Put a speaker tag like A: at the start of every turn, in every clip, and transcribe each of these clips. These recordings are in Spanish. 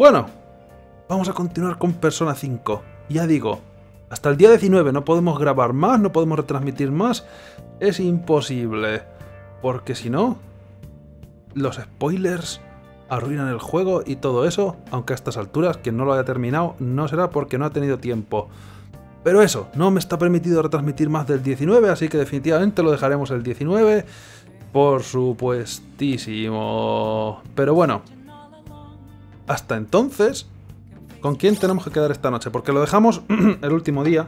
A: Bueno, vamos a continuar con Persona 5. Ya digo, hasta el día 19 no podemos grabar más, no podemos retransmitir más. Es imposible. Porque si no, los spoilers arruinan el juego y todo eso, aunque a estas alturas, quien no lo haya terminado, no será porque no ha tenido tiempo. Pero eso, no me está permitido retransmitir más del 19, así que definitivamente lo dejaremos el 19, por supuestísimo. Pero bueno, hasta entonces, ¿con quién tenemos que quedar esta noche? Porque lo dejamos el último día.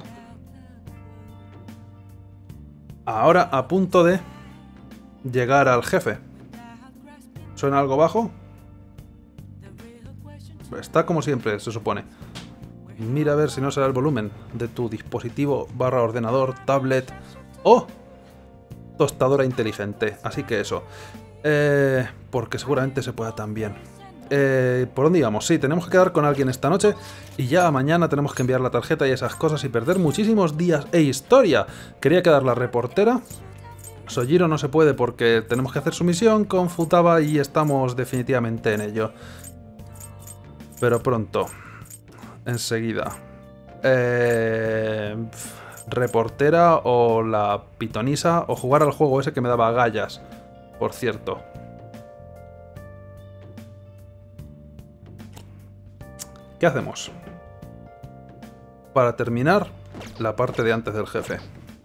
A: Ahora a punto de llegar al jefe. ¿Suena algo bajo? Está como siempre, se supone. Mira a ver si no será el volumen de tu dispositivo / ordenador, tablet o tostadora inteligente. Así que eso. Porque seguramente se pueda también. ¿Por dónde íbamos? Sí, tenemos que quedar con alguien esta noche y ya mañana tenemos que enviar la tarjeta y esas cosas y perder muchísimos días e historia. Quería quedar la reportera. Sojiro no se puede porque tenemos que hacer su misión con Futaba y estamos definitivamente en ello. Pero pronto. Enseguida. Reportera o la pitonisa o jugar al juego ese que me daba agallas. Por cierto. ¿Qué hacemos? Para terminar la parte de antes del jefe.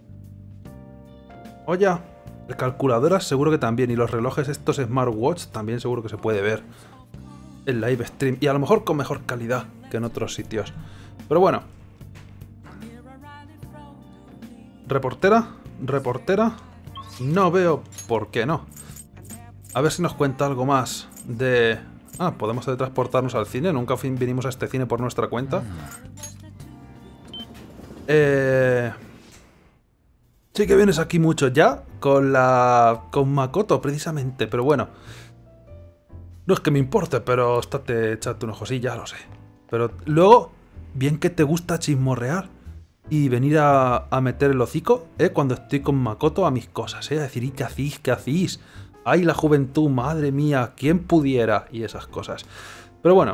A: Oye, el calculadora seguro que también. Y los relojes estos smartwatch también seguro que se puede ver. El live stream. Y a lo mejor con mejor calidad que en otros sitios. Pero bueno. Reportera. Reportera. No veo por qué no. A ver si nos cuenta algo más de... Ah, podemos teletransportarnos al cine. Nunca vinimos a este cine por nuestra cuenta. Sí que vienes aquí mucho ya. Con Makoto, precisamente. Pero bueno. No es que me importe, pero échate un ojo, sí, ya lo sé. Pero luego, bien que te gusta chismorrear y venir a meter el hocico, cuando estoy con Makoto a mis cosas, a decir, ¿y qué hacéis? ¿Qué hacéis? ¡Ay, la juventud! ¡Madre mía! ¿Quién pudiera? Y esas cosas. Pero bueno.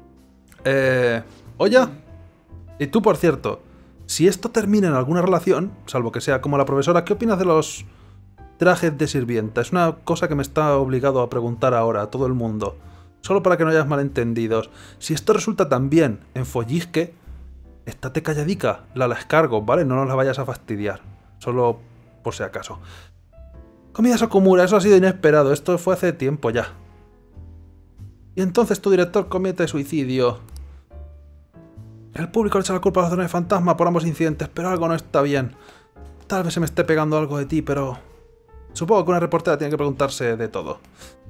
A: Oye. Y tú, por cierto, si esto termina en alguna relación, salvo que sea como la profesora, ¿qué opinas de los trajes de sirvienta? Es una cosa que me está obligado a preguntar ahora a todo el mundo. Solo para que no hayas malentendidos. Si esto resulta también en follisque, estate calladica, la escargo, ¿vale? No nos la vayas a fastidiar. Solo por si acaso. Comida Sokumura, eso ha sido inesperado. Esto fue hace tiempo ya. Y entonces tu director comete suicidio. El público le echa la culpa a la zona de fantasma por ambos incidentes, pero algo no está bien. Tal vez se me esté pegando algo de ti, pero... Supongo que una reportera tiene que preguntarse de todo.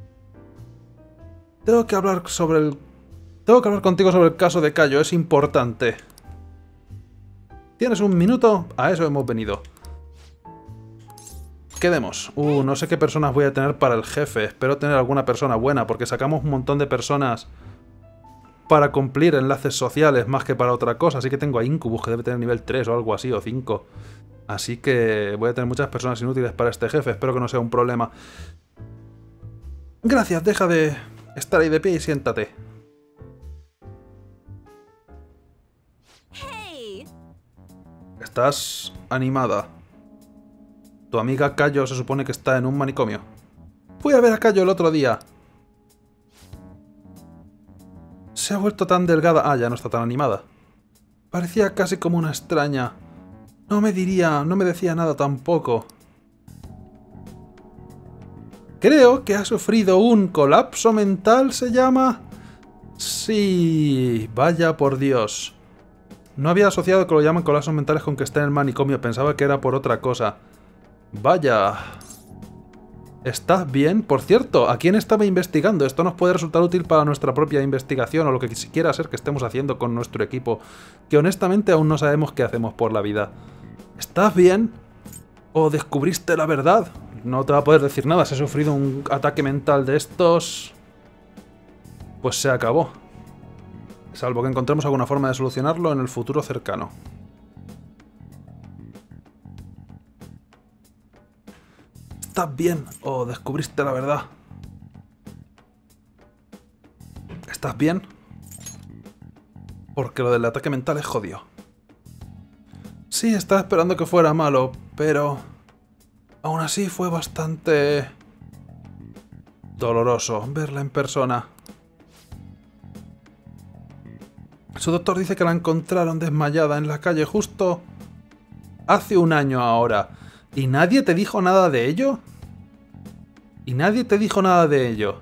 A: Tengo que hablar contigo sobre el caso de Cayo, es importante. ¿Tienes un minuto? A eso hemos venido. Quedemos. No sé qué personas voy a tener para el jefe. Espero tener alguna persona buena, porque sacamos un montón de personas para cumplir enlaces sociales más que para otra cosa. Así que tengo a Incubus, que debe tener nivel 3 o algo así, o 5. Así que voy a tener muchas personas inútiles para este jefe. Espero que no sea un problema. Gracias, deja de estar ahí de pie y siéntate. Estás animada. Tu amiga Cayo se supone que está en un manicomio. Fui a ver a Cayo el otro día. Se ha vuelto tan delgada. Ah, ya no está tan animada. Parecía casi como una extraña. No me decía nada tampoco. Creo que ha sufrido un colapso mental, ¿se llama? Sí, vaya por Dios. No había asociado que lo llaman colapsos mentales con que esté en el manicomio. Pensaba que era por otra cosa. Vaya. ¿Estás bien? Por cierto, ¿a quién estaba investigando? Esto nos puede resultar útil para nuestra propia investigación o lo que quiera ser que estemos haciendo con nuestro equipo, que honestamente aún no sabemos qué hacemos por la vida. ¿Estás bien? ¿O descubriste la verdad? No te va a poder decir nada. Si has sufrido un ataque mental de estos... Pues se acabó. Salvo que encontremos alguna forma de solucionarlo en el futuro cercano. ¿Estás bien? ¿O descubriste la verdad? ¿Estás bien? Porque lo del ataque mental es jodido. Sí, estaba esperando que fuera malo, pero... aún así fue bastante... doloroso verla en persona. Su doctor dice que la encontraron desmayada en la calle justo... hace un año ahora. ¿Y nadie te dijo nada de ello? ¿Y nadie te dijo nada de ello?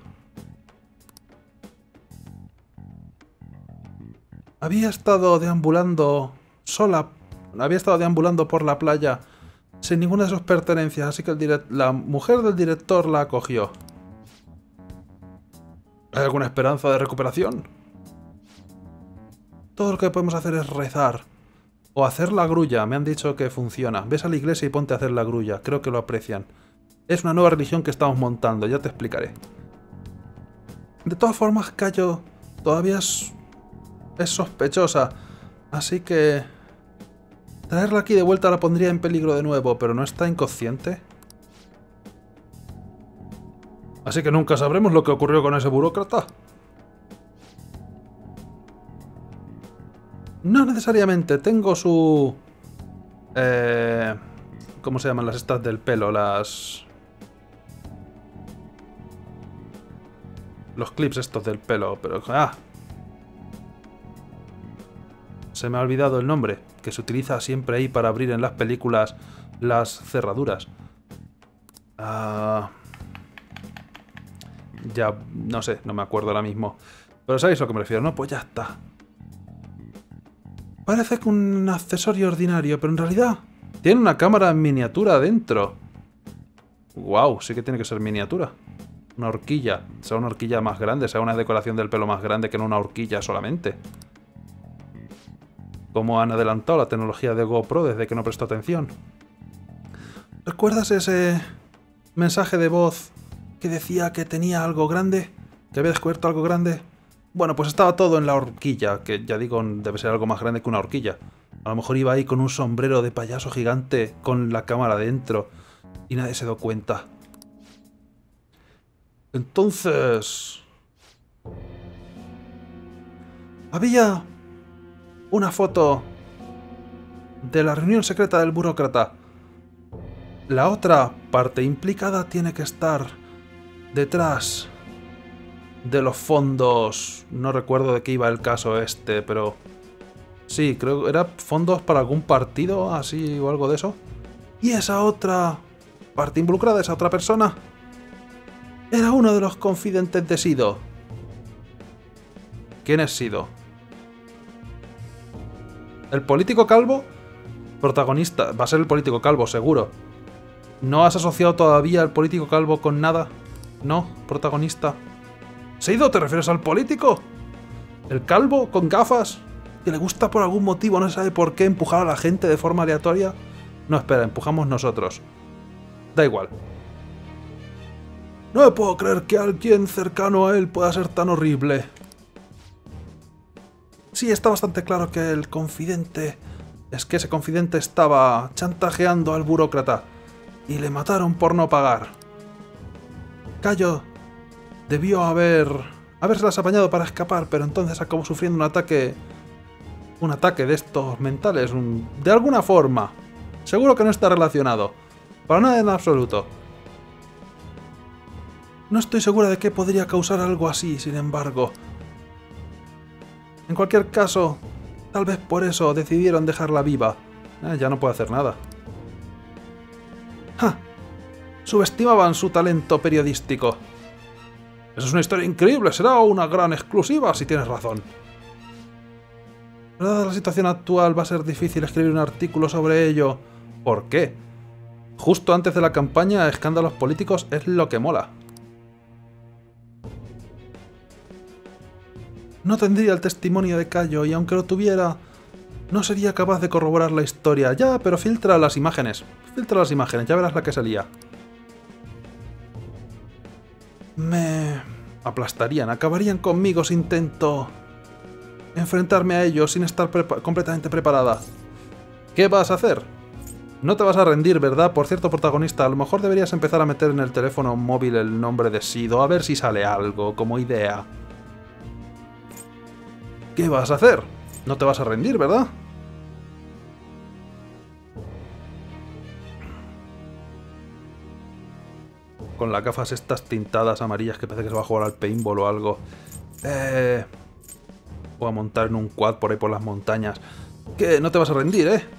A: Había estado deambulando sola. Había estado deambulando por la playa sin ninguna de sus pertenencias, así que la mujer del director la acogió. ¿Hay alguna esperanza de recuperación? Todo lo que podemos hacer es rezar. O hacer la grulla. Me han dicho que funciona. Ves a la iglesia y ponte a hacer la grulla. Creo que lo aprecian. Es una nueva religión que estamos montando. Ya te explicaré. De todas formas, Cayo todavía es sospechosa. Así que... traerla aquí de vuelta la pondría en peligro de nuevo. ¿Pero no está inconsciente? Así que nunca sabremos lo que ocurrió con ese burócrata. No necesariamente. Tengo su... ¿cómo se llaman las estas del pelo? Los clips estos del pelo. Pero... se me ha olvidado el nombre. Que se utiliza siempre ahí para abrir en las películas las cerraduras. Ya, no sé, no me acuerdo ahora mismo. Pero sabéis a lo que me refiero, ¿no? Pues ya está. Parece que un accesorio ordinario, pero en realidad tiene una cámara en miniatura dentro. Wow, sí que tiene que ser miniatura. Una horquilla. Sea una horquilla más grande, sea una decoración del pelo más grande que no una horquilla solamente. Cómo han adelantado la tecnología de GoPro desde que no prestó atención. ¿Recuerdas ese mensaje de voz que decía que tenía algo grande? ¿Que había descubierto algo grande? Bueno, pues estaba todo en la horquilla, que ya digo, debe ser algo más grande que una horquilla. A lo mejor iba ahí con un sombrero de payaso gigante con la cámara dentro y nadie se dio cuenta. Entonces... había una foto de la reunión secreta del burócrata. La otra parte implicada tiene que estar detrás de los fondos. No recuerdo de qué iba el caso este, pero... sí, creo que era fondos para algún partido, así o algo de eso. Y esa otra parte involucrada, esa otra persona, era uno de los confidentes de Sido. ¿Quién es Sido? ¿El político calvo? Protagonista. Va a ser el político calvo, seguro. ¿No has asociado todavía al político calvo con nada? No, protagonista. ¿Sido? ¿Te refieres al político? ¿El calvo con gafas? ¿Que le gusta por algún motivo, no sabe por qué, empujar a la gente de forma aleatoria? No, espera, empujamos nosotros. Da igual. No me puedo creer que alguien cercano a él pueda ser tan horrible. Sí, está bastante claro que el confidente... es que ese confidente estaba chantajeando al burócrata y le mataron por no pagar. Cayo debió habérselas apañado para escapar, pero entonces acabó sufriendo un ataque de estos mentales, de alguna forma. Seguro que no está relacionado. Para nada en absoluto. No estoy segura de qué podría causar algo así, sin embargo. En cualquier caso, tal vez por eso decidieron dejarla viva. Ya no puede hacer nada. ¡Ja! Subestimaban su talento periodístico. Esa es una historia increíble, será una gran exclusiva si tienes razón. Dada la situación actual, va a ser difícil escribir un artículo sobre ello. ¿Por qué? Justo antes de la campaña, escándalos políticos es lo que mola. No tendría el testimonio de Cayo y aunque lo tuviera, no sería capaz de corroborar la historia. Ya, pero filtra las imágenes. Filtra las imágenes, ya verás la que salía. Me aplastarían, acabarían conmigo si intento enfrentarme a ellos sin estar completamente preparada. ¿Qué vas a hacer? No te vas a rendir, ¿verdad? Por cierto, protagonista, a lo mejor deberías empezar a meter en el teléfono móvil el nombre de Sido, a ver si sale algo como idea. ¿Qué vas a hacer? No te vas a rendir, ¿verdad? Con las gafas estas tintadas amarillas que parece que se va a jugar al paintball o algo. Voy a montar en un quad por ahí por las montañas. Que no te vas a rendir, ¿eh?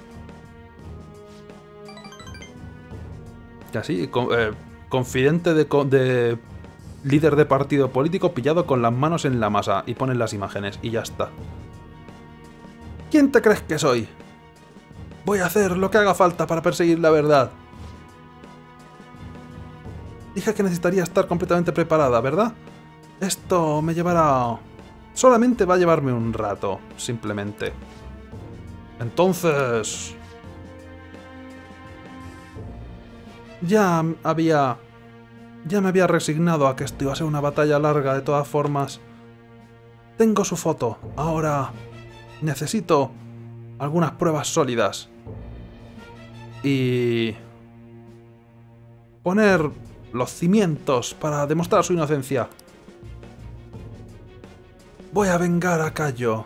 A: Y así, confidente de líder de partido político pillado con las manos en la masa. Y ponen las imágenes y ya está. ¿Quién te crees que soy? Voy a hacer lo que haga falta para perseguir la verdad. Dije que necesitaría estar completamente preparada, ¿verdad? Esto me llevará... Solamente va a llevarme un rato, simplemente. Entonces... Ya me había resignado a que esto iba a ser una batalla larga de todas formas. Tengo su foto. Ahora necesito algunas pruebas sólidas. Y... poner los cimientos para demostrar su inocencia. Voy a vengar a Cayo.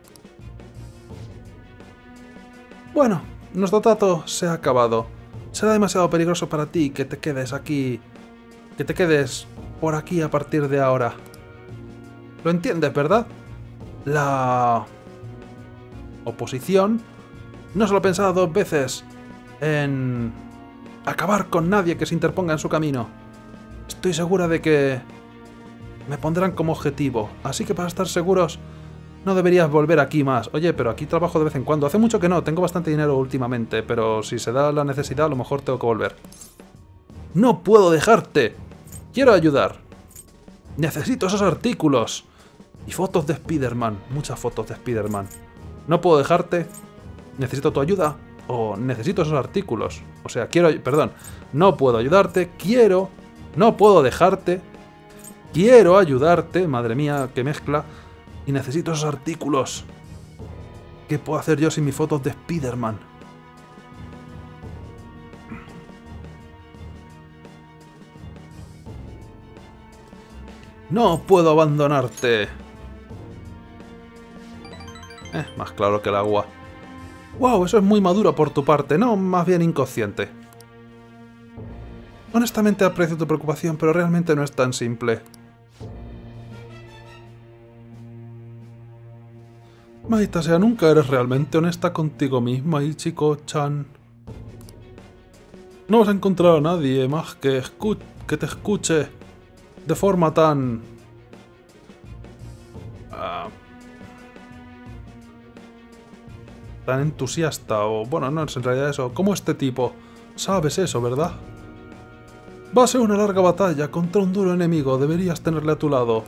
A: Bueno, nuestro trato se ha acabado. Será demasiado peligroso para ti que te quedes aquí... que te quedes por aquí a partir de ahora. ¿Lo entiendes, verdad? La... oposición no se lo ha pensado dos veces en... acabar con nadie que se interponga en su camino. Estoy segura de que me pondrán como objetivo, así que para estar seguros no deberías volver aquí más. Oye, pero aquí trabajo de vez en cuando. Hace mucho que no, tengo bastante dinero últimamente, pero si se da la necesidad a lo mejor tengo que volver. ¡No puedo dejarte! ¡Quiero ayudar! ¡Necesito esos artículos! Y fotos de Spider-Man, muchas fotos de Spider-Man. No puedo dejarte, necesito tu ayuda, o necesito esos artículos. O sea, perdón, no puedo ayudarte, no puedo dejarte, quiero ayudarte, madre mía, qué mezcla, y necesito esos artículos. ¿Qué puedo hacer yo sin mis fotos de Spider-Man? No puedo abandonarte. Más claro que el agua. ¡Wow! Eso es muy maduro por tu parte, no, más bien inconsciente. Honestamente aprecio tu preocupación, pero realmente no es tan simple. Maldita sea, nunca eres realmente honesta contigo misma, Ichiko-chan. No vas a encontrar a nadie más que te escuche de forma tan... tan entusiasta, o bueno, no es en realidad eso, como este tipo. Sabes eso, ¿verdad? Va a ser una larga batalla contra un duro enemigo, deberías tenerle a tu lado.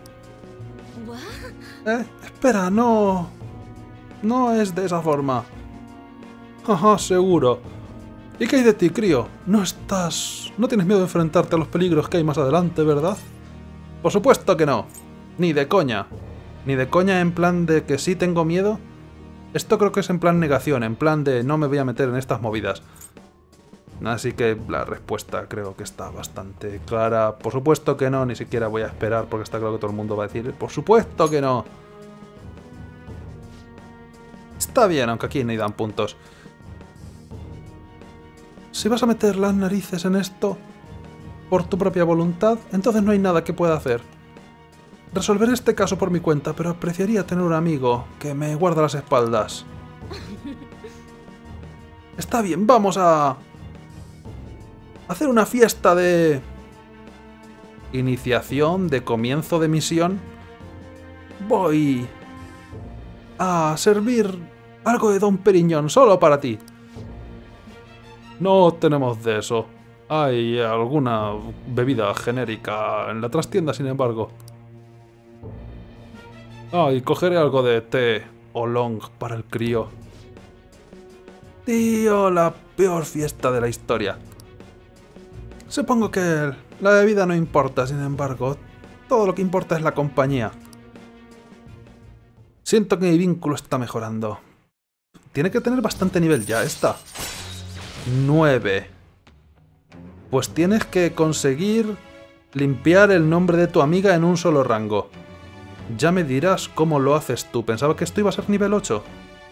A: Espera, no es de esa forma. Ajá, seguro. ¿Y qué hay de ti, crío? No tienes miedo de enfrentarte a los peligros que hay más adelante, ¿verdad? Por supuesto que no. Ni de coña. Ni de coña en plan de que sí tengo miedo. Esto creo que es en plan negación, en plan de no me voy a meter en estas movidas. Así que la respuesta creo que está bastante clara. Por supuesto que no, ni siquiera voy a esperar porque está claro que todo el mundo va a decir por supuesto que no. Está bien, aunque aquí ni dan puntos. Si vas a meter las narices en esto por tu propia voluntad, entonces no hay nada que pueda hacer. Resolveré este caso por mi cuenta, pero apreciaría tener un amigo que me guarda las espaldas. Está bien, vamos a... hacer una fiesta de... iniciación, de comienzo de misión. Voy... a servir algo de Don Periñón, solo para ti. No tenemos de eso. Hay alguna bebida genérica en la trastienda, sin embargo. Y cogeré algo de té o long para el crío. Tío, la peor fiesta de la historia. Supongo que la bebida no importa, sin embargo. Todo lo que importa es la compañía. Siento que mi vínculo está mejorando. Tiene que tener bastante nivel ya, esta. 9. Pues tienes que conseguir limpiar el nombre de tu amiga en un solo rango. Ya me dirás cómo lo haces tú. Pensaba que esto iba a ser nivel 8.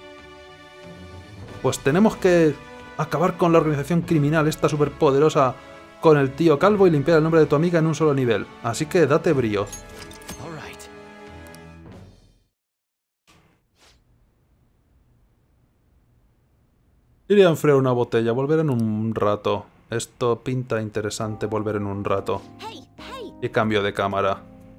A: Pues tenemos que acabar con la organización criminal esta superpoderosa con el tío calvo y limpiar el nombre de tu amiga en un solo nivel. Así que date brío. Iré a enfriar una botella, volver en un rato. Esto pinta interesante, volver en un rato. Y cambio de cámara.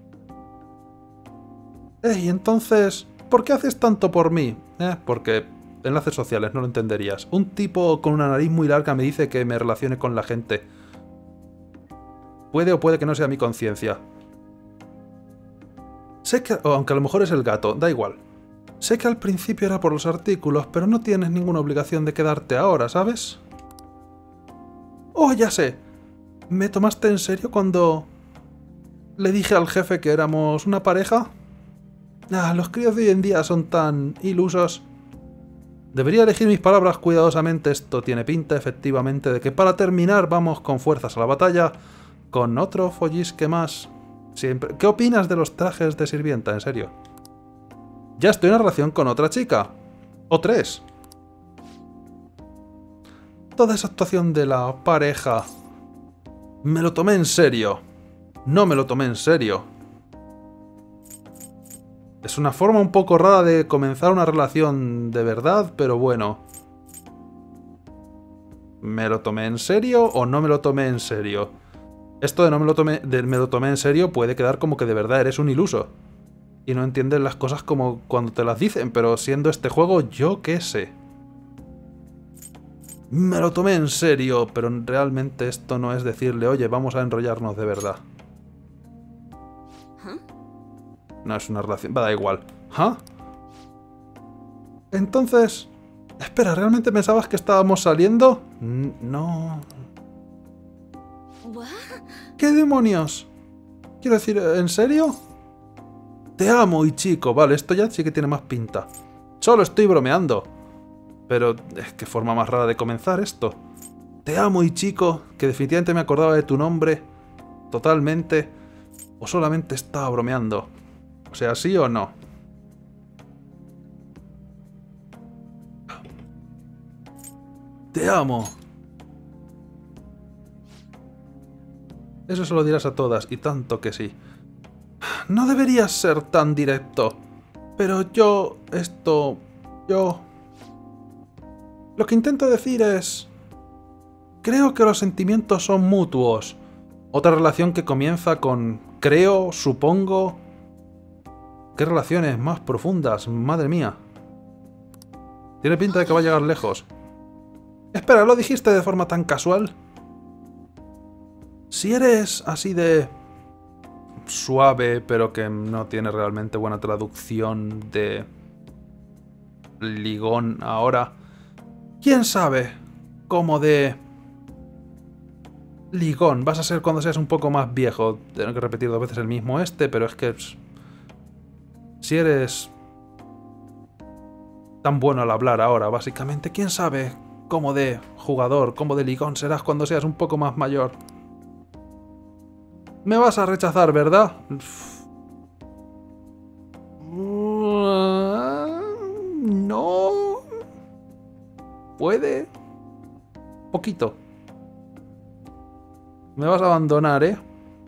A: Ey, entonces, ¿por qué haces tanto por mí? Porque enlaces sociales, no lo entenderías. Un tipo con una nariz muy larga me dice que me relacione con la gente. Puede o puede que no sea mi conciencia. Sé que... aunque a lo mejor es el gato, da igual. Sé que al principio era por los artículos, pero no tienes ninguna obligación de quedarte ahora, ¿sabes? Oh, ya sé. ¿Me tomaste en serio cuando le dije al jefe que éramos una pareja? Los críos de hoy en día son tan ilusos. Debería elegir mis palabras cuidadosamente. Esto tiene pinta, efectivamente, de que para terminar vamos con fuerzas a la batalla con otro follisque más. Siempre. ¿Qué opinas de los trajes de sirvienta, en serio? Ya estoy en una relación con otra chica. O 3. Toda esa actuación de la pareja... me lo tomé en serio. No me lo tomé en serio. Es una forma un poco rara de comenzar una relación de verdad, pero bueno. ¿Me lo tomé en serio o no me lo tomé en serio? Esto de no me lo tomé en serio puede quedar como que de verdad eres un iluso. Y no entiendes las cosas como cuando te las dicen, pero siendo este juego, yo qué sé. Me lo tomé en serio, pero realmente esto no es decirle, oye, vamos a enrollarnos de verdad. No es una relación... da igual. ¿Ah? Entonces... espera, ¿realmente pensabas que estábamos saliendo? No... ¿Qué demonios? Quiero decir, ¿en serio? Te amo, Ichiko. Vale, esto ya sí que tiene más pinta. Solo estoy bromeando. Pero es que forma más rara de comenzar esto. Te amo, Ichiko, que definitivamente me acordaba de tu nombre. Totalmente. O solamente estaba bromeando. O sea, ¿sí o no? Te amo. Eso se lo dirás a todas, y tanto que sí. No deberías ser tan directo. Pero yo... Lo que intento decir es... creo que los sentimientos son mutuos. Otra relación que comienza con... creo, supongo... ¿Qué relaciones más profundas? Madre mía. Tiene pinta de que va a llegar lejos. Espera, ¿lo dijiste de forma tan casual? Si eres así de... suave, pero que no tiene realmente buena traducción de... ligón ahora... ¿quién sabe? Como de... ligón. Vas a ser cuando seas un poco más viejo. Tengo que repetir 2 veces el mismo pero es que... si eres... tan bueno al hablar ahora, básicamente, ¿quién sabe? Como de jugador, como de ligón serás cuando seas un poco más mayor. Me vas a rechazar, ¿verdad? No... ¿puede? Poquito. Me vas a abandonar, ¿eh?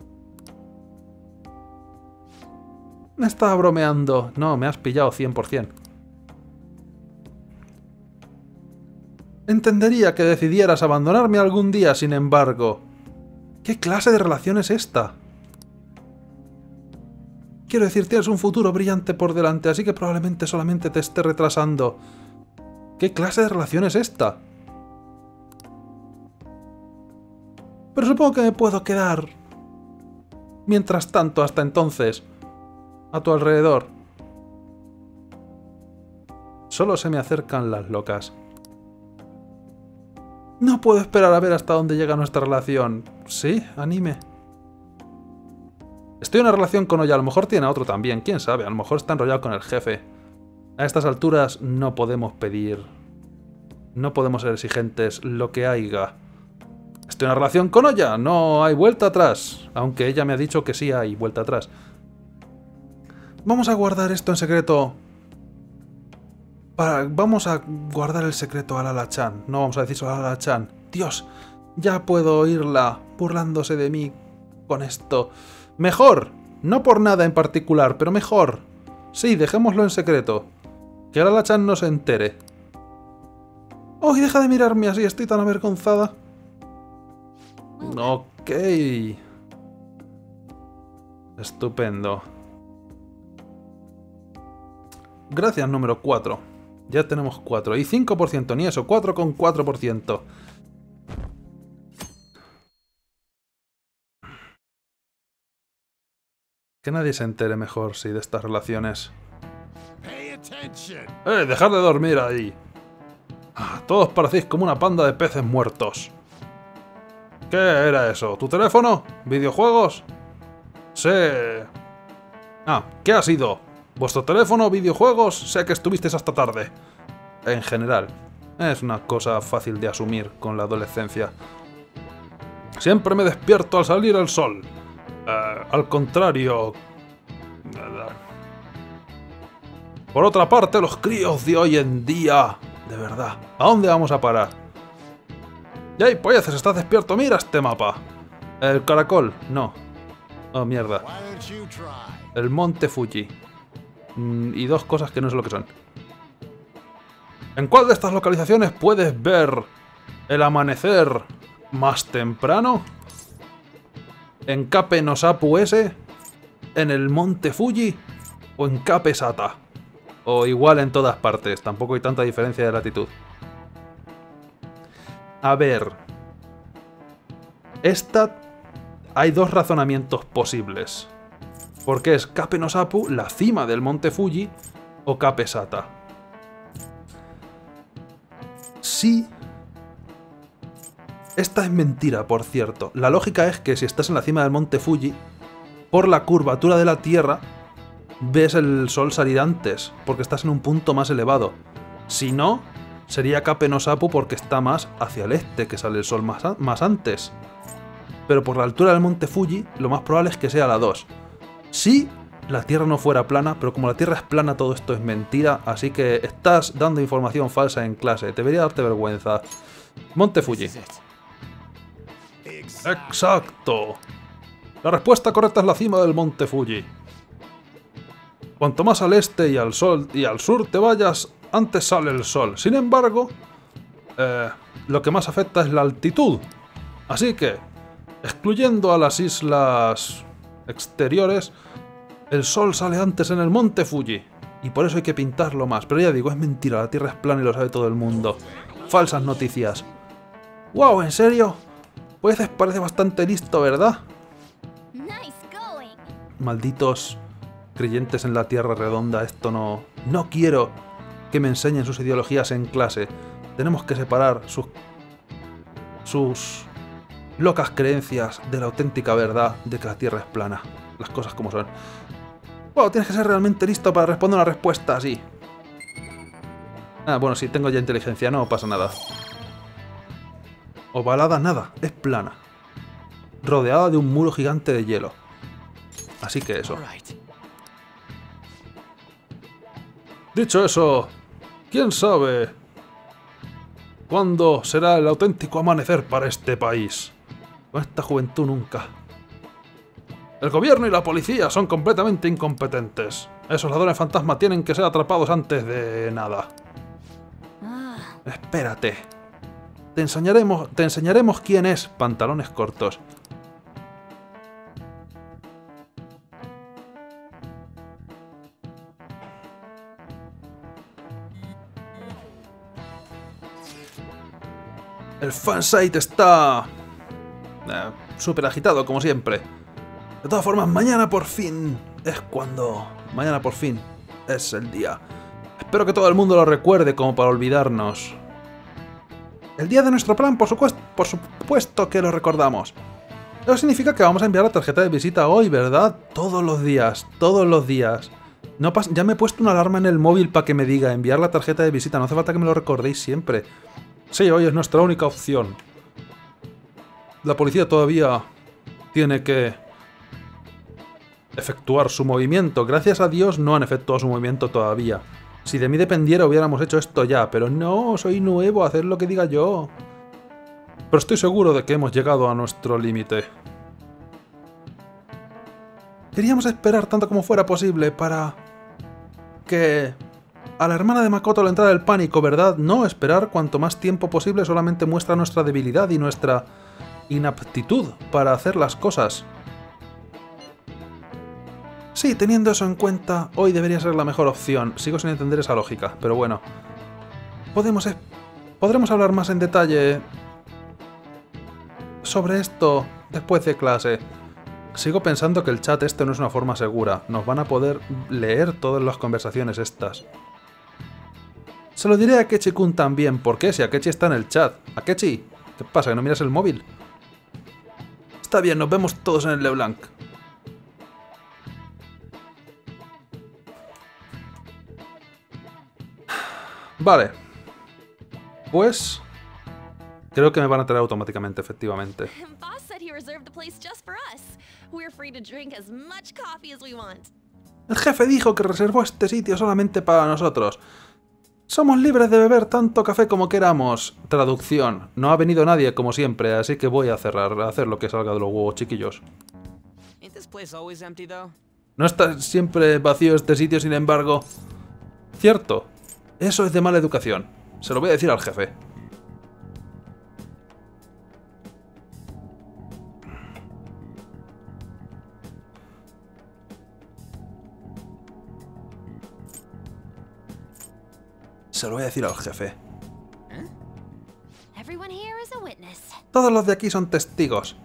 A: Me estaba bromeando. No, me has pillado 100%. Entendería que decidieras abandonarme algún día, sin embargo. ¿Qué clase de relación es esta? Quiero decir, tienes un futuro brillante por delante, así que probablemente solamente te esté retrasando. ¿Qué clase de relación es esta? Pero supongo que me puedo quedar... mientras tanto, hasta entonces... a tu alrededor. Solo se me acercan las locas. No puedo esperar a ver hasta dónde llega nuestra relación. ¿Sí? Anime. Estoy en una relación con Oya, a lo mejor tiene a otro también, quién sabe, a lo mejor está enrollado con el jefe. A estas alturas no podemos pedir... no podemos ser exigentes, lo que haya. Estoy en una relación con Oya, no hay vuelta atrás. Aunque ella me ha dicho que sí hay vuelta atrás. Vamos a guardar esto en secreto. Vamos a guardar el secreto a Lala-chan. No vamos a decir a Lala-chan. Dios, ya puedo oírla burlándose de mí con esto. Mejor. No por nada en particular, pero mejor. Sí, dejémoslo en secreto. Que Lala-chan no se entere. ¡Oh, y deja de mirarme así! Estoy tan avergonzada. Ok. Estupendo. Gracias, número 4. Ya tenemos 4. Y 5%, ni eso. 4,4%. Que nadie se entere mejor, sí, de estas relaciones. ¡Dejad de dormir ahí! Todos parecéis como una panda de peces muertos. ¿Qué era eso? ¿Tu teléfono? ¿Videojuegos? Sí. ¿Qué ha sido? ¿Vuestro teléfono? ¿Videojuegos? Sé que estuvisteis hasta tarde. En general, es una cosa fácil de asumir con la adolescencia. Siempre me despierto al salir el sol. Al contrario... Por otra parte, los críos de hoy en día... De verdad, ¿a dónde vamos a parar? ¡Yay, polleces! ¿Estás despierto? ¡Mira este mapa! El caracol, no. Oh, mierda. El monte Fuji. Y dos cosas que no sé lo que son. ¿En cuál de estas localizaciones puedes ver el amanecer más temprano? ¿En Kape no Sapu S? ¿En el monte Fuji? ¿O en Kape Sata? O igual en todas partes, tampoco hay tanta diferencia de latitud. A ver... Hay dos razonamientos posibles. Porque es Kape no Sapu, la cima del monte Fuji, o Kape Sata. Sí. Esta es mentira, por cierto. La lógica es que si estás en la cima del monte Fuji, por la curvatura de la Tierra, ves el sol salir antes, porque estás en un punto más elevado. Si no, sería Kape no Sapu porque está más hacia el este, que sale el sol más antes. Pero por la altura del monte Fuji, lo más probable es que sea la 2. Si la Tierra no fuera plana, pero como la Tierra es plana, todo esto es mentira, así que estás dando información falsa en clase. Debería darte vergüenza. Monte Fuji. ¡Exacto! La respuesta correcta es la cima del monte Fuji. Cuanto más al este y al sur te vayas, antes sale el sol. Sin embargo, lo que más afecta es la altitud. Así que, excluyendo a las islas exteriores, el sol sale antes en el monte Fuji. Y por eso hay que pintarlo más. Pero ya digo, es mentira, la Tierra es plana y lo sabe todo el mundo. Falsas noticias. ¡Wow! ¿En serio? Pues parece bastante listo, ¿verdad? Malditos creyentes en la Tierra redonda, esto no... No quiero que me enseñen sus ideologías en clase. Tenemos que separar sus locas creencias de la auténtica verdad de que la Tierra es plana. Las cosas como son. Wow, tienes que ser realmente listo para responder una respuesta así. Bueno, sí, tengo ya inteligencia, no pasa nada. Ovalada nada, es plana. Rodeada de un muro gigante de hielo. Así que eso. Dicho eso, ¿quién sabe cuándo será el auténtico amanecer para este país? Con esta juventud nunca. El gobierno y la policía son completamente incompetentes. Esos ladrones fantasma tienen que ser atrapados antes de nada. Espérate. Te enseñaremos quién es Pantalones Cortos. El fansite está... súper agitado, como siempre. De todas formas, mañana por fin es cuando... Mañana por fin es el día. Espero que todo el mundo lo recuerde como para olvidarnos. El día de nuestro plan, por supuesto que lo recordamos. Eso significa que vamos a enviar la tarjeta de visita hoy, ¿verdad? Todos los días, todos los días. No ya me he puesto una alarma en el móvil para que me diga enviar la tarjeta de visita. No hace falta que me lo recordéis siempre. Sí, hoy es nuestra única opción. La policía todavía tiene que efectuar su movimiento. Gracias a Dios no han efectuado su movimiento todavía. Si de mí dependiera hubiéramos hecho esto ya, pero no, soy nuevo, haced lo que diga yo. Pero estoy seguro de que hemos llegado a nuestro límite. Queríamos esperar tanto como fuera posible para que a la hermana de Makoto le entrara el pánico, ¿verdad? No, esperar cuanto más tiempo posible solamente muestra nuestra debilidad y nuestra inaptitud para hacer las cosas. Sí, teniendo eso en cuenta, hoy debería ser la mejor opción. Sigo sin entender esa lógica, pero bueno. Podremos hablar más en detalle sobre esto después de clase. Sigo pensando que el chat este no es una forma segura. Nos van a poder leer todas las conversaciones estas. Se lo diré a Akechi-kun también. ¿Por qué? Si Akechi está en el chat. Akechi, ¿qué pasa? ¿Que no miras el móvil? Está bien, nos vemos todos en el LeBlanc. Vale. Pues creo que me van a traer automáticamente, efectivamente. El jefe dijo que reservó este sitio solamente para nosotros. Somos libres de beber tanto café como queramos. Traducción. No ha venido nadie como siempre, así que voy a cerrar, a hacer lo que salga de los huevos, chiquillos. ¿No está siempre vacío este sitio, sin embargo? Cierto. Eso es de mala educación. Se lo voy a decir al jefe. Se lo voy a decir al jefe. Todos los de aquí son testigos.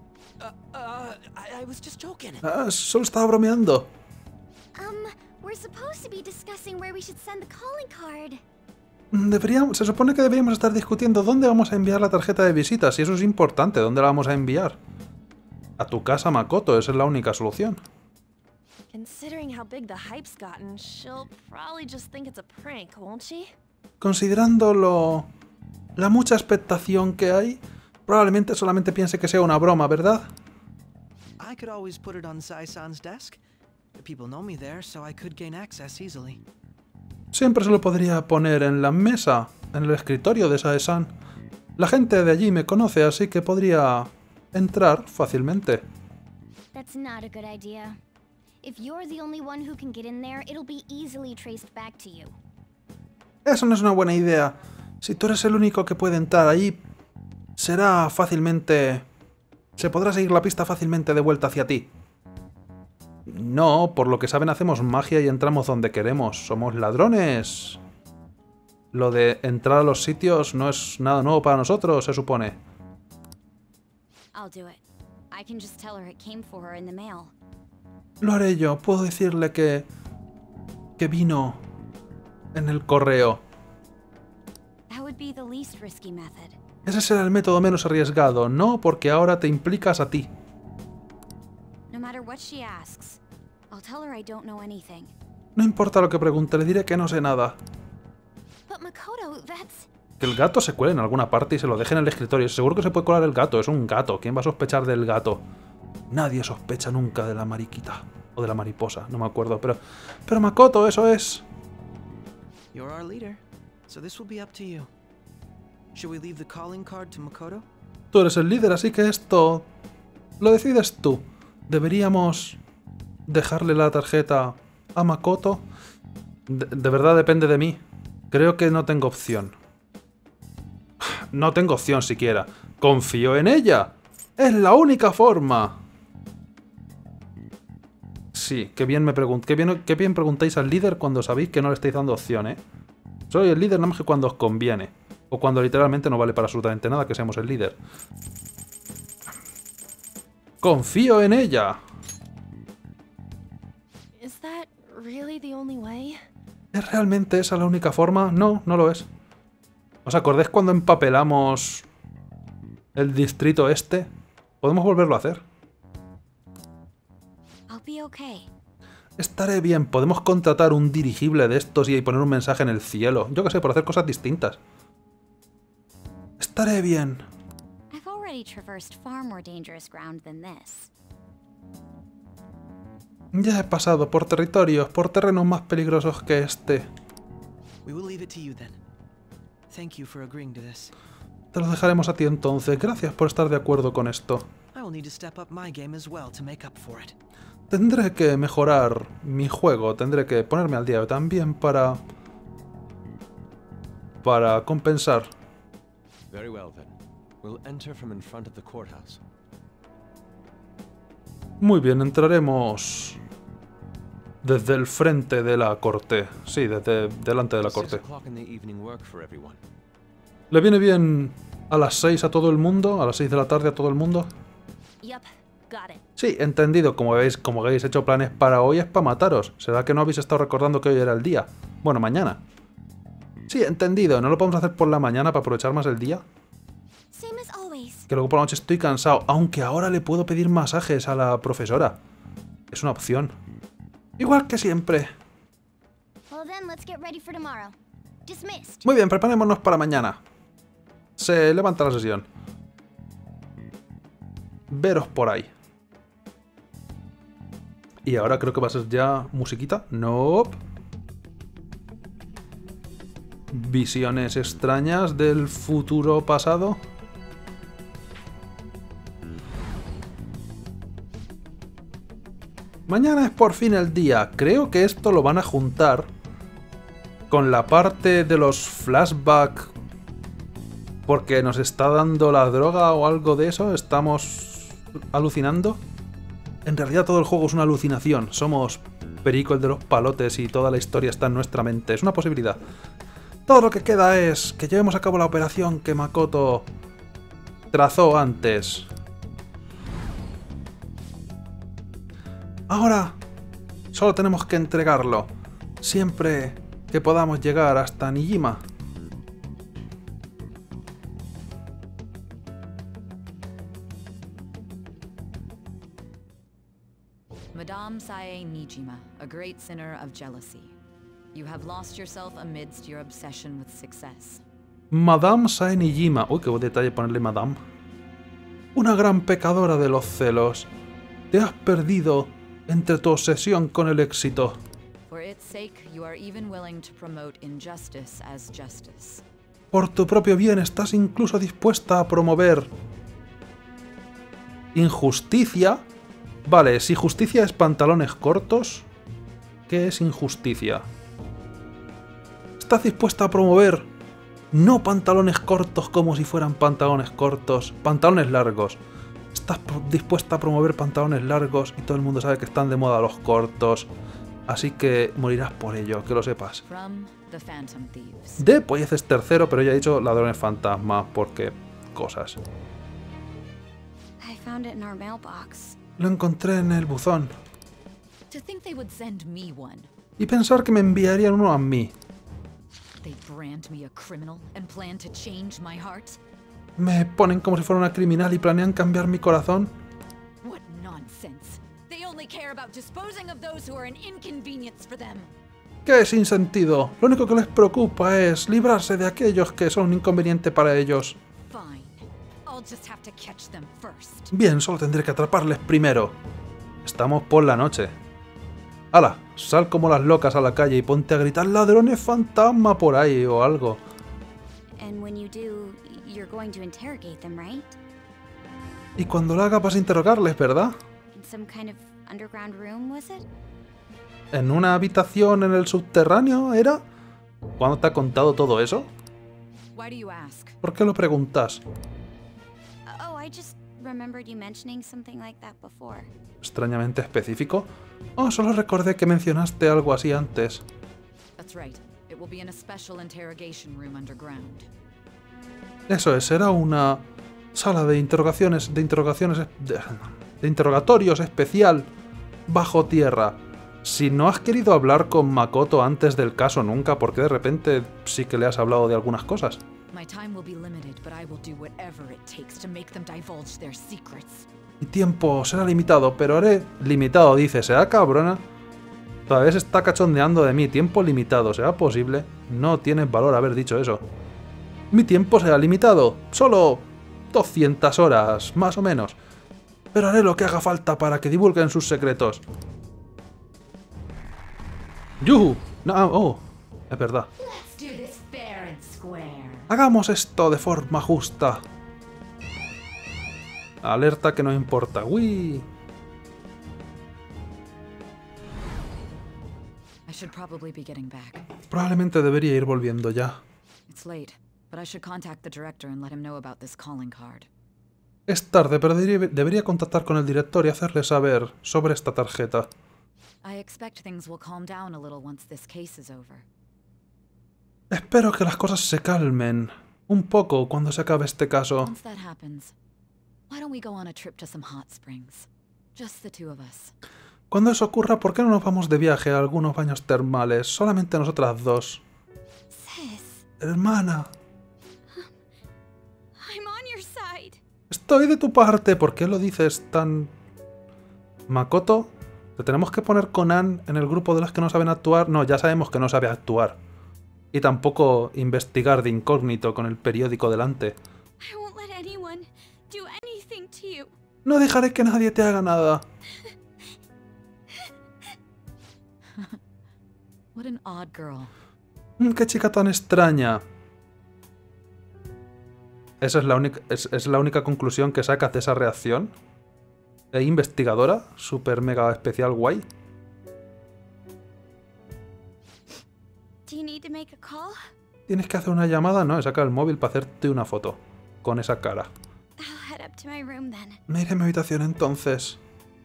A: Solo estaba bromeando. Se supone que deberíamos estar discutiendo dónde vamos a enviar la tarjeta de visitas, y eso es importante. ¿Dónde la vamos a enviar? A tu casa, Makoto, esa es la única solución. Considerando la mucha expectación que hay, probablemente solamente piense que sea una broma, ¿verdad? Siempre se lo podría poner en la mesa, en el escritorio de Sae-san. La gente de allí me conoce, así que podría entrar fácilmente. Eso no es una buena idea. Si tú eres el único que puede entrar ahí, será fácilmente... Se podrá seguir la pista fácilmente de vuelta hacia ti. No, por lo que saben hacemos magia y entramos donde queremos. Somos ladrones. Lo de entrar a los sitios no es nada nuevo para nosotros, se supone. Lo haré yo. Puedo decirle que vino en el correo. Ese será el método menos arriesgado, no, porque ahora te implicas a ti. No importa lo que pregunte, le diré que no sé nada. Que el gato se cuele en alguna parte y se lo deje en el escritorio. Seguro que se puede colar el gato, es un gato. ¿Quién va a sospechar del gato? Nadie sospecha nunca de la mariquita. O de la mariposa, no me acuerdo. Pero Makoto, eso es... Tú eres el líder, así que esto... lo decides tú. ¿Deberíamos dejarle la tarjeta a Makoto? De verdad depende de mí. Creo que no tengo opción. No tengo opción siquiera. ¡Confío en ella! ¡Es la única forma! Sí, qué bien preguntáis al líder cuando sabéis que no le estáis dando opción, ¿eh? Soy el líder nada más que cuando os conviene. O cuando literalmente no vale para absolutamente nada que seamos el líder. ¡Confío en ella! ¿Es realmente esa la única forma? No, no lo es. ¿Os acordáis cuando empapelamos el distrito este? Podemos volverlo a hacer. Estaré bien. Podemos contratar un dirigible de estos y poner un mensaje en el cielo. Yo qué sé, por hacer cosas distintas. Estaré bien. Ya he pasado por territorios, por terrenos más peligrosos que este. Te lo dejaremos a ti entonces. Gracias por estar de acuerdo con esto. Tendré que mejorar mi juego, tendré que ponerme al día también para compensar. Muy bien, entraremos desde el frente de la corte. Sí, desde delante de la corte. ¿Le viene bien a las 6 a todo el mundo? ¿A las 6 de la tarde a todo el mundo? Sí, entendido. Como habéis hecho planes para hoy, es para mataros. ¿Será que no habéis estado recordando que hoy era el día? Bueno, mañana. Sí, entendido. ¿No lo podemos hacer por la mañana para aprovechar más el día? Que luego por la noche estoy cansado. Aunque ahora le puedo pedir masajes a la profesora. Es una opción. Igual que siempre. Muy bien, preparémonos para mañana. Se levanta la sesión. Veros por ahí. Y ahora creo que va a ser ya musiquita. Nope. Visiones extrañas del futuro pasado. Mañana es por fin el día. Creo que esto lo van a juntar con la parte de los flashbacks. Porque nos está dando la droga o algo de eso. Estamos alucinando. En realidad todo el juego es una alucinación. Somos Perico el de los palotes y toda la historia está en nuestra mente. Es una posibilidad. Todo lo que queda es que llevemos a cabo la operación que Makoto trazó antes. Ahora solo tenemos que entregarlo. Siempre que podamos llegar hasta Nijima.
B: Madame Sae Nijima, a great sinner of jealousy. You have lost yourself amidst your obsession with success.
A: Madame Sae Nijima. Uy, qué buen detalle ponerle Madame. Una gran pecadora de los celos. Te has perdido entre tu obsesión con el éxito.
B: For its sake, you are even willing to promote injustice as justice.
A: Por tu propio bien estás incluso dispuesta a promover injusticia. Vale, si justicia es pantalones cortos, ¿qué es injusticia? Estás dispuesta a promover no pantalones cortos como si fueran pantalones cortos, pantalones largos. Estás dispuesta a promover pantalones largos y todo el mundo sabe que están de moda los cortos. Así que morirás por ello, que lo sepas. De Poieces tercero, pero ya he dicho ladrones fantasmas, porque cosas. Lo encontré en el buzón. Y pensar que me enviarían uno a mí. Me ponen como si fuera una criminal y planean cambiar mi corazón. ¡Qué sinsentido! Lo único que les preocupa es librarse de aquellos que son un inconveniente para ellos. Bien, solo tendré que atraparles primero. Estamos por la noche. ¡Hala! Sal como las locas a la calle y ponte a gritar ladrones fantasma por ahí o algo. Y cuando lo haga vas a interrogarles, ¿verdad? ¿En una habitación en el subterráneo era? ¿Cuándo te ha contado todo eso? ¿Por qué lo preguntas? Extrañamente específico. Oh, solo recordé que mencionaste algo así antes. Eso es, será una sala de interrogatorios especial bajo tierra. Si no has querido hablar con Makoto antes del caso nunca, ¿por qué de repente sí que le has hablado de algunas cosas? Mi tiempo será limitado, pero haré... Limitado, dice. ¿Será cabrona? Todavía se está cachondeando de mí. Tiempo limitado. ¿Será posible? No tienes valor haber dicho eso. Mi tiempo será limitado. Solo 200 horas, más o menos. Pero haré lo que haga falta para que divulguen sus secretos. ¡Yuhu! No, oh, es verdad.
B: Let's do this fair and square.
A: Hagamos esto de forma justa. Alerta que no importa. ¡Uy!
B: I should probably be getting back.
A: Probablemente debería ir volviendo ya.
B: It's late, but I should contact the director and let him know about this calling card.
A: Es tarde, pero debería contactar con el director y hacerle saber sobre esta tarjeta.
B: I expect things will calm down a little once this case is over.
A: Espero que las cosas se calmen un poco cuando se acabe este caso.
B: Once that happens, why don't we go on a trip to some hot springs? Just the two of us.
A: Cuando eso ocurra, ¿por qué no nos vamos de viaje a algunos baños termales? Solamente nosotras dos.
B: Sis,
A: Hermana,
B: I'm on your side.
A: estoy de tu parte. ¿Por qué lo dices tan... Makoto? ¿Te tenemos que poner con Ann en el grupo de las que no saben actuar? No, ya sabemos que no sabe actuar. Y tampoco investigar de incógnito con el periódico delante.
B: I won't let anyone do anything to you.
A: No dejaré que nadie te haga nada.
B: What an odd girl.
A: ¡Qué chica tan extraña! Esa es la única conclusión que sacas de esa reacción. Investigadora, super mega especial guay.
B: Do you need to make a call?
A: ¿Tienes que hacer una llamada? No, he sacado el móvil para hacerte una foto. Con esa cara.
B: I'll head up to my room then.
A: Me iré a mi habitación entonces.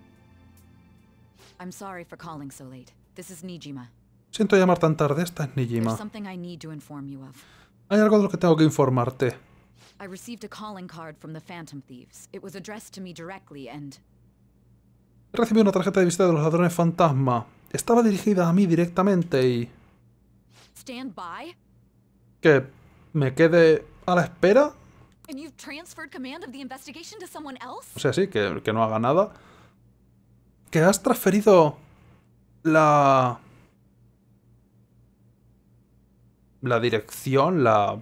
B: I'm sorry for calling so late. This is Nijima.
A: Siento llamar tan tarde, esta es Nijima.
B: There's something I need to inform you of.
A: Hay algo de lo que tengo que informarte.
B: I received a calling card from the Phantom Thieves. It was addressed to me directly and...
A: Recibí una tarjeta de visita de los ladrones fantasma. Estaba dirigida a mí directamente y...
B: Stand by?
A: ¿Que me quede a la espera?
B: And you've transferred command of the investigation to someone else?
A: O sea, sí, que no haga nada. Que has transferido la dirección, la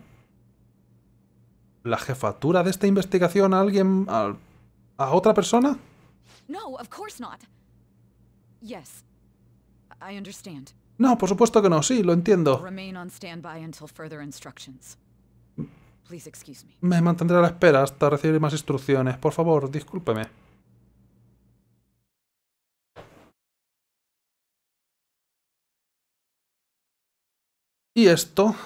A: jefatura de esta investigación a alguien, a otra persona.
B: No, of course not. Yes, I understand.
A: No, por supuesto que no, sí, lo entiendo.
B: Remain on standby until further instructions. Please excuse me.
A: Me mantendré a la espera hasta recibir más instrucciones. Por favor, discúlpeme. Y esto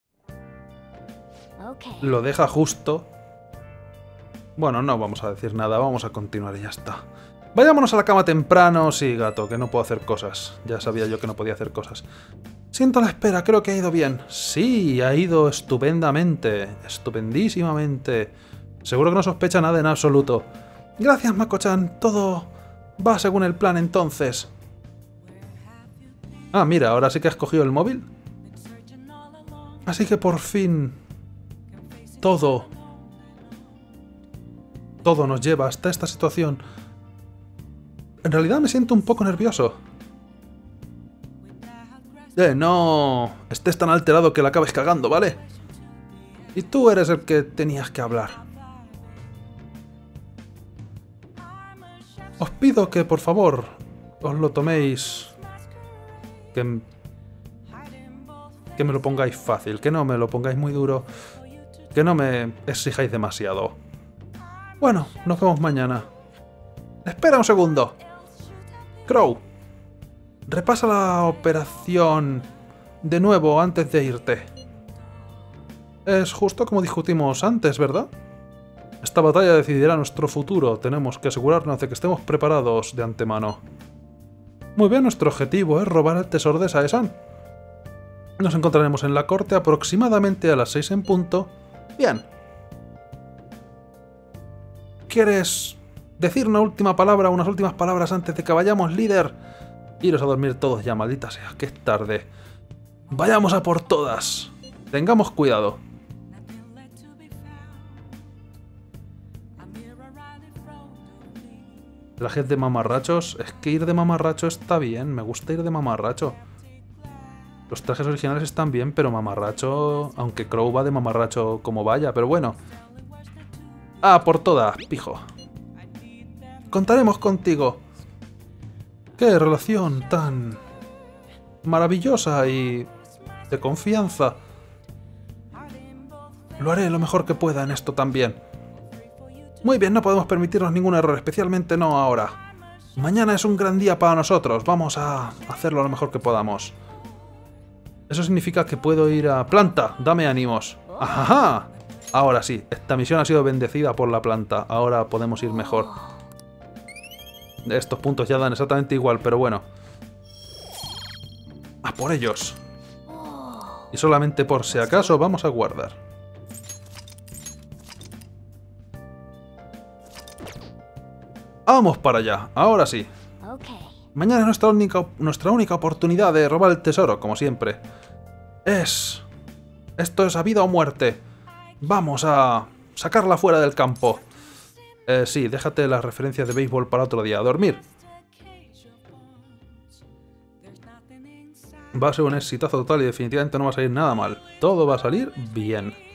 A: lo deja justo. Bueno, no vamos a decir nada, vamos a continuar y ya está. Vayámonos a la cama temprano. Sí, gato, que no puedo hacer cosas. Ya sabía yo que no podía hacer cosas. Siento la espera, creo que ha ido bien. Sí, ha ido estupendamente. Estupendísimamente. Seguro que no sospecha nada en absoluto. Gracias, Mako-chan. Todo va según el plan entonces. Ah, mira, ahora sí que has cogido el móvil. Así que por fin... Todo nos lleva hasta esta situación. En realidad me siento un poco nervioso. No estés tan alterado que la acabes cagando, ¿vale? Y tú eres el que tenías que hablar. Os pido que, por favor, os lo toméis... Que me lo pongáis fácil, que no me lo pongáis muy duro, que no me exijáis demasiado. Bueno, nos vemos mañana. Espera un segundo. Crow, repasa la operación de nuevo antes de irte. Es justo como discutimos antes, ¿verdad? Esta batalla decidirá nuestro futuro. Tenemos que asegurarnos de que estemos preparados de antemano. Muy bien, nuestro objetivo es robar el tesoro de Sae-san. Nos encontraremos en la corte aproximadamente a las 6 en punto. Bien. ¿Quieres decir una última palabra, unas últimas palabras antes de que vayamos, líder? Iros a dormir todos ya, maldita sea, que es tarde. Vayamos a por todas. Tengamos cuidado. Trajes de mamarrachos. Es que ir de mamarracho está bien. Me gusta ir de mamarracho. Los trajes originales están bien, pero mamarracho... Aunque Crow va de mamarracho como vaya, pero bueno. Ah, por todas, pijo. Contaremos contigo. Qué relación tan... maravillosa y de confianza. Lo haré lo mejor que pueda en esto también. Muy bien, no podemos permitirnos ningún error, especialmente no ahora. Mañana es un gran día para nosotros, vamos a hacerlo lo mejor que podamos. Eso significa que puedo ir a... ¡Planta! ¡Dame ánimos! ¡Ajá! Ahora sí, esta misión ha sido bendecida por la planta, ahora podemos ir mejor. Estos puntos ya dan exactamente igual, pero bueno. ¡A por ellos! Y solamente por si acaso vamos a guardar. ¡Vamos para allá! Ahora sí. Mañana es nuestra única oportunidad de robar el tesoro, como siempre. Esto es a vida o muerte. Vamos a sacarla fuera del campo. Sí, déjate las referencias de béisbol para otro día. A dormir. Va a ser un exitazo total y definitivamente no va a salir nada mal. Todo va a salir bien.